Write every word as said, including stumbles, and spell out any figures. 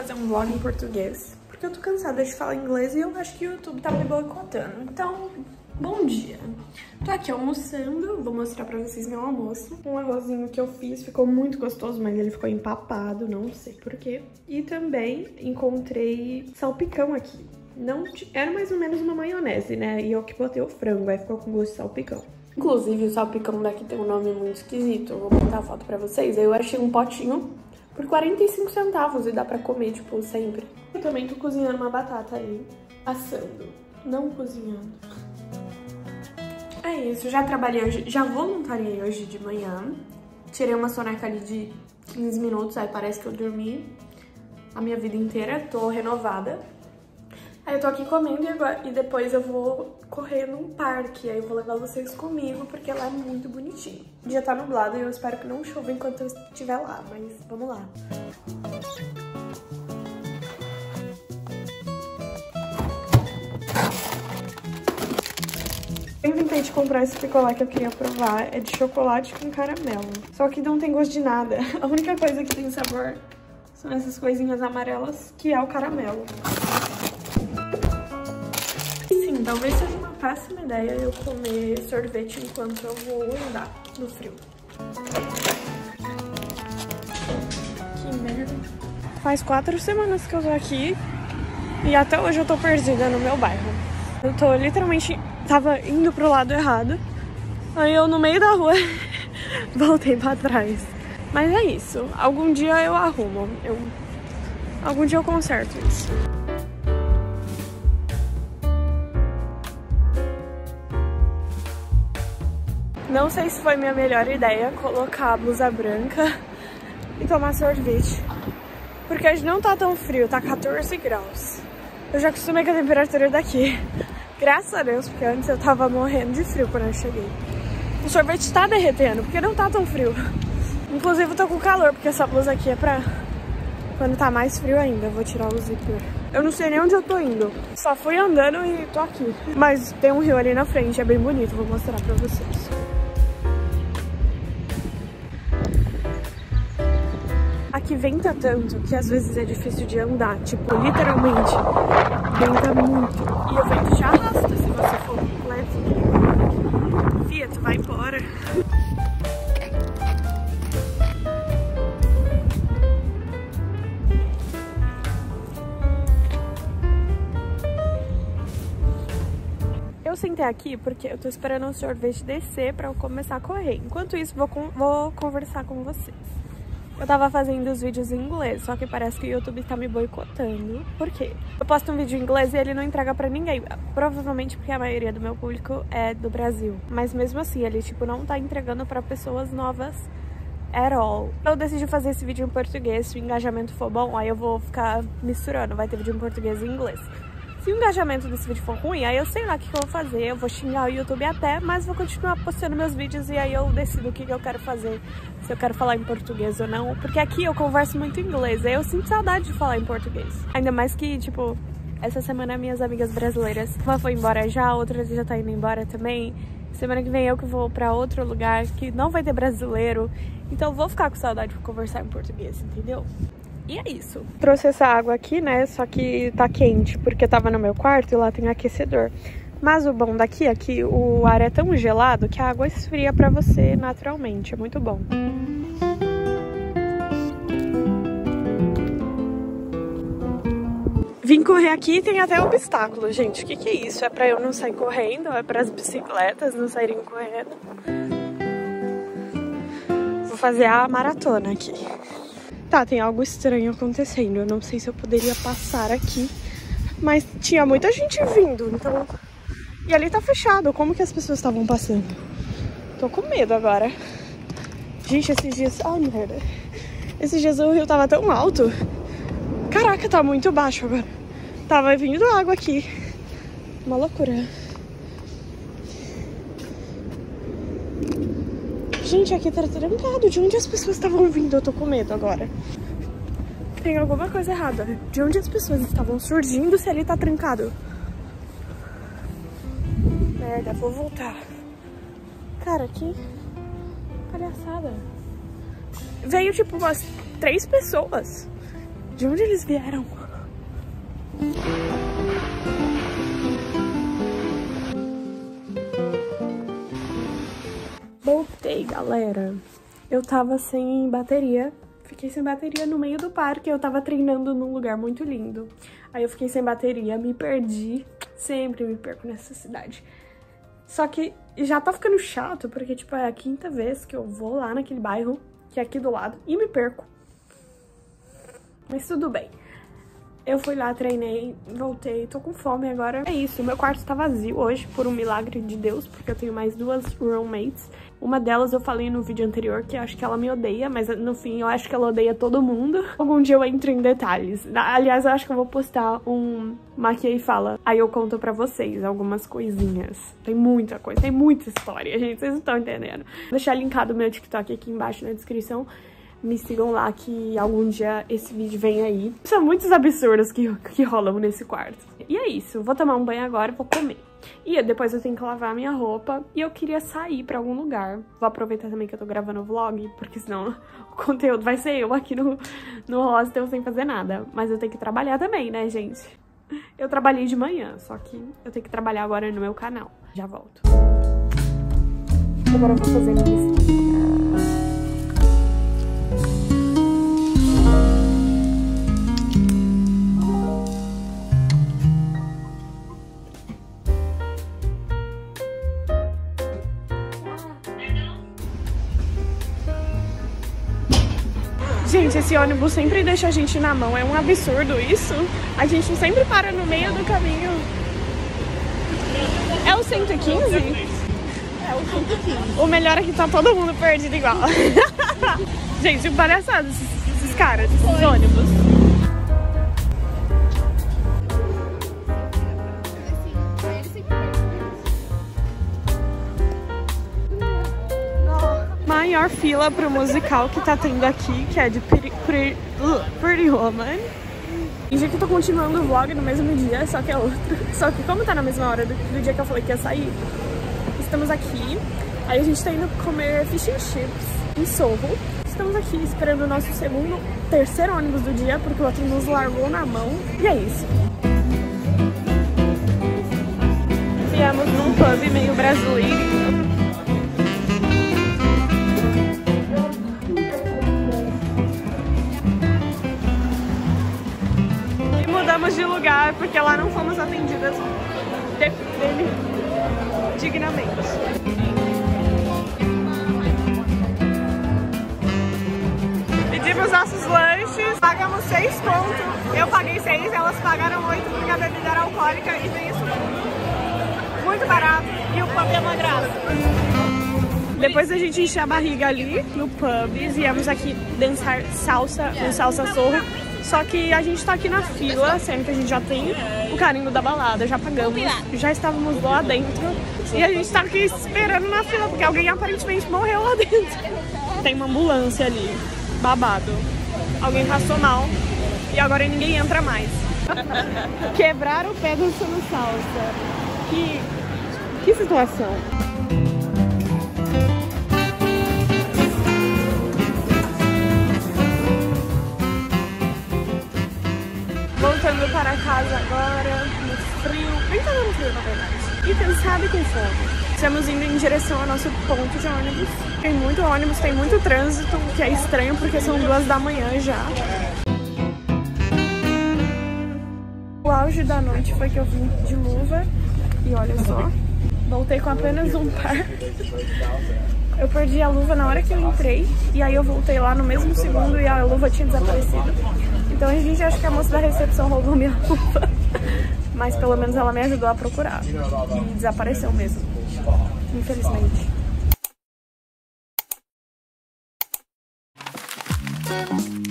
fazer um vlog em português, porque eu tô cansada de falar inglês e eu acho que o YouTube tá me boicotando. Então, bom dia. Tô aqui almoçando, vou mostrar pra vocês meu almoço. Um arrozinho que eu fiz, ficou muito gostoso, mas ele ficou empapado, não sei porquê. E também encontrei salpicão aqui. Não era mais ou menos uma maionese, né? E eu que botei o frango, aí ficou com gosto de salpicão. Inclusive, o salpicão daqui tem um nome muito esquisito. Eu vou botar a foto pra vocês. Aí eu achei um potinho por quarenta e cinco centavos e dá pra comer, tipo, sempre. Eu também tô cozinhando uma batata aí, assando, não cozinhando. É isso, já trabalhei hoje, já voluntariei hoje de manhã. Tirei uma soneca ali de quinze minutos, aí parece que eu dormi a minha vida inteira, tô renovada. Aí eu tô aqui comendo e, agora, e depois eu vou correr num parque, aí eu vou levar vocês comigo, porque lá é muito bonitinho. O dia tá nublado e eu espero que não chova enquanto eu estiver lá, mas vamos lá. Eu inventei de comprar esse picolé que eu queria provar, é de chocolate com caramelo. Só que não tem gosto de nada. A única coisa que tem sabor são essas coisinhas amarelas, que é o caramelo. Sim, talvez seja uma péssima ideia eu comer sorvete enquanto eu vou andar no frio. Que merda. Faz quatro semanas que eu tô aqui e até hoje eu tô perdida no meu bairro. Eu tô literalmente... Tava indo pro lado errado, aí eu no meio da rua voltei pra trás. Mas é isso, algum dia eu arrumo, eu... algum dia eu conserto isso. Não sei se foi minha melhor ideia colocar a blusa branca e tomar sorvete, porque hoje não tá tão frio, tá quatorze graus. Eu já acostumei com a temperatura daqui. Graças a Deus, porque antes eu tava morrendo de frio quando eu cheguei. O sorvete tá derretendo, porque não tá tão frio. Inclusive eu tô com calor, porque essa blusa aqui é pra quando tá mais frio ainda. Eu vou tirar o zíper. Eu não sei nem onde eu tô indo. Só fui andando e tô aqui. Mas tem um rio ali na frente, é bem bonito. Vou mostrar pra vocês. Aqui venta tanto que às vezes é difícil de andar, tipo, literalmente, venta muito. E o vento te arrasta se você for leve. Fia, tu vai embora. Eu sentei aqui porque eu tô esperando o sorvete descer pra eu começar a correr. Enquanto isso, vou, con vou conversar com vocês. Eu tava fazendo os vídeos em inglês, só que parece que o YouTube tá me boicotando. Por quê? Eu posto um vídeo em inglês e ele não entrega pra ninguém. Provavelmente porque a maioria do meu público é do Brasil. Mas mesmo assim, ele tipo não tá entregando pra pessoas novas at all. Eu decidi fazer esse vídeo em português. Se o engajamento for bom, aí eu vou ficar misturando. Vai ter vídeo em português e em inglês. Se o engajamento desse vídeo for ruim, aí eu sei lá o que, que eu vou fazer. Eu vou xingar o YouTube até, mas vou continuar postando meus vídeos e aí eu decido o que, que eu quero fazer. Se eu quero falar em português ou não. Porque aqui eu converso muito em inglês, aí eu sinto saudade de falar em português. Ainda mais que, tipo, essa semana minhas amigas brasileiras, uma foi embora já, outra já tá indo embora também. Semana que vem eu que vou pra outro lugar que não vai ter brasileiro. Então eu vou ficar com saudade de conversar em português, entendeu? E é isso. Trouxe essa água aqui, né? Só que tá quente, porque tava no meu quarto e lá tem aquecedor. Mas o bom daqui é que o ar é tão gelado que a água esfria pra você naturalmente. É muito bom. Vim correr aqui e tem até obstáculo, gente. O que que é isso? É pra eu não sair correndo? É para as bicicletas não saírem correndo? Vou fazer a maratona aqui. Tá, tem algo estranho acontecendo. Eu não sei se eu poderia passar aqui, mas tinha muita gente vindo, então... E ali tá fechado. Como que as pessoas estavam passando? Tô com medo agora. Gente, esses dias... Ai, merda. Esses dias o rio tava tão alto. Caraca, tá muito baixo agora. Tava vindo água aqui. Uma loucura. Gente, aqui tá trancado. De onde as pessoas estavam vindo? Eu tô com medo agora. Tem alguma coisa errada. De onde as pessoas estavam surgindo se ali tá trancado? Merda, vou voltar. Cara, que palhaçada. Veio tipo umas três pessoas. De onde eles vieram? Voltei, galera. Eu tava sem bateria. Fiquei sem bateria no meio do parque. Eu tava treinando num lugar muito lindo. Aí eu fiquei sem bateria, me perdi. Sempre me perco nessa cidade. Só que já tá ficando chato, porque, tipo, é a quinta vez que eu vou lá naquele bairro, que é aqui do lado, e me perco. Mas tudo bem. Eu fui lá, treinei, voltei, tô com fome agora. É isso, meu quarto tá vazio hoje, por um milagre de Deus, porque eu tenho mais duas roommates. Uma delas eu falei no vídeo anterior que eu acho que ela me odeia, mas no fim eu acho que ela odeia todo mundo. Algum dia eu entro em detalhes. Aliás, eu acho que eu vou postar um Maquia e Fala. Aí eu conto pra vocês algumas coisinhas. Tem muita coisa, tem muita história, gente, vocês não estão entendendo. Vou deixar linkado o meu TikTok aqui embaixo na descrição. Me sigam lá que algum dia esse vídeo vem aí. São muitos absurdos que, que rolam nesse quarto. E é isso, vou tomar um banho agora e vou comer. E depois eu tenho que lavar a minha roupa e eu queria sair pra algum lugar. Vou aproveitar também que eu tô gravando o vlog, porque senão o conteúdo vai ser eu aqui no, no hostel sem fazer nada. Mas eu tenho que trabalhar também, né, gente? Eu trabalhei de manhã, só que eu tenho que trabalhar agora no meu canal. Já volto. Agora eu vou fazer isso. Gente, esse ônibus sempre deixa a gente na mão. É um absurdo isso. A gente sempre para no meio do caminho. É o cento e quinze? É o cento e quinze. O melhor é que tá todo mundo perdido igual. Gente, palhaçada esses, esses caras, esses ônibus. Maior fila pro musical que tá tendo aqui, que é de Pretty, Pretty, uh, Pretty Woman. E já que eu tô continuando o vlog no mesmo dia, só que é outro. Só que como tá na mesma hora do, do dia que eu falei que ia sair, estamos aqui. Aí a gente tá indo comer fish and chips em Soho. Estamos aqui esperando o nosso segundo, terceiro ônibus do dia, porque o outro nos largou na mão. E é isso. Viemos num pub meio brasileiro. Mudamos de lugar porque lá não fomos atendidas de, dele dignamente. Pedimos nossos lanches, pagamos seis pontos. Eu paguei seis, elas pagaram oito porque a bebida era alcoólica e tem isso tudo. Muito barato e o pub é uma graça. Depois a gente enche a barriga ali no pub, viemos aqui dançar salsa, um salsa Soho. Só que a gente tá aqui na fila, sendo que a gente já tem o carimbo da balada, já pagamos, já estávamos lá dentro. E a gente tá aqui esperando na fila, porque alguém aparentemente morreu lá dentro. Tem uma ambulância ali, babado. Alguém passou mal e agora ninguém entra mais. Quebraram o pé dançando salsa. Que, que situação. Voltando para casa agora, no frio, bem tá no frio na verdade, e cansado e com fome. Estamos indo em direção ao nosso ponto de ônibus. Tem muito ônibus, tem muito trânsito, o que é estranho porque são duas da manhã já. O auge da noite foi que eu vim de luva, e olha só, voltei com apenas um par. Eu perdi a luva na hora que eu entrei, e aí eu voltei lá no mesmo segundo e a luva tinha desaparecido. Então a gente acha que a moça da recepção roubou minha luva, mas pelo menos ela me ajudou a procurar e desapareceu mesmo, infelizmente.